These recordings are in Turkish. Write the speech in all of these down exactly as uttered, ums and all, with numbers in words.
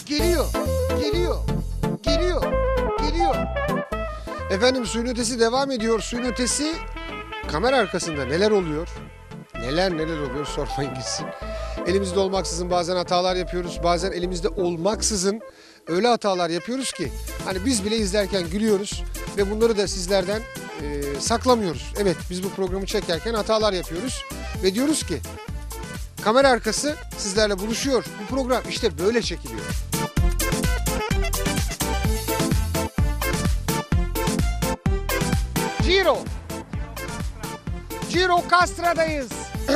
Geliyor, geliyor, geliyor, geliyor. Efendim suyun ötesi devam ediyor. Suyun ötesi kamera arkasında neler oluyor? Neler neler oluyor sormayın gitsin. Elimizde olmaksızın bazen hatalar yapıyoruz. Bazen elimizde olmaksızın öyle hatalar yapıyoruz ki hani biz bile izlerken gülüyoruz ve bunları da sizlerden e, saklamıyoruz. Evet, biz bu programı çekerken hatalar yapıyoruz ve diyoruz ki kamera arkası sizlerle buluşuyor. Bu program işte böyle çekiliyor. Ciro. Ciro Castra'dayız.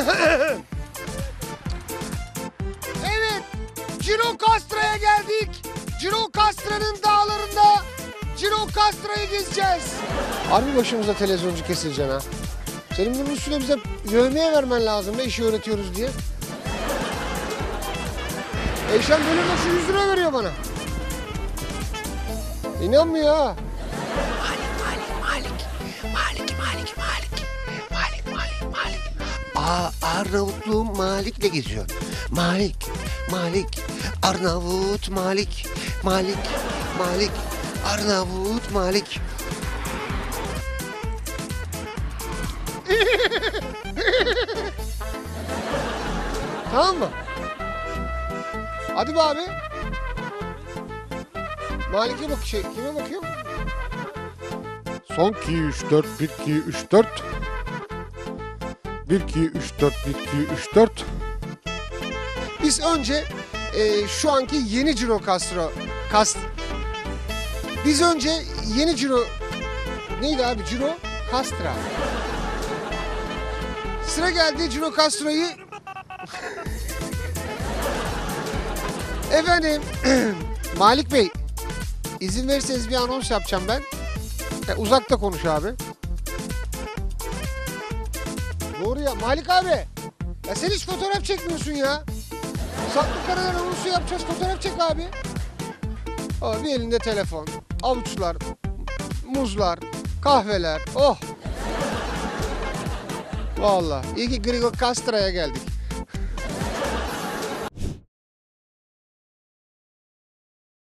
Evet, Ciro Castra'ya geldik. Ciro Castra'nın dağlarında Ciro Castra'yı gezeceğiz. Harbi başımıza televizyoncu kesileceksin ha. Senin bunun üstüne bize yövmeye vermen lazım da işi öğretiyoruz diye. Eyşan böyle nasıl yüz lira veriyor bana? İnanmıyor ha. Malik, Malik, Malik, Malik, Malik, Malik, Malik. Aa, Arnavutlu Malik'le geziyor. Malik, Malik, Arnavut Malik, Malik, Malik, Arnavut Malik. Tamam mı? Hadi be abi. Malik'e bak şey, kime bakıyor? Son iki, üç, dört, bir, iki, üç, dört. bir, iki, üç, dört, bir, iki, üç, dört. Biz önce e, şu anki yeni Ciro Castro Cast Biz önce yeni Ciro neydi abi? Ciro Castra. Sıra geldi Ciro Castro'yu. Efendim Malik Bey, izin verirseniz bir anons yapacağım ben. E, uzakta konuş abi. Doğru ya Malik abi. Ya sen hiç fotoğraf çekmiyorsun ya. Saklı karadan anonsu yapacağız, fotoğraf çek abi. Aa, bir elinde telefon, avuçlar, muzlar, kahveler. Oh. Vallahi iyi ki Ciro Castra'ya geldik.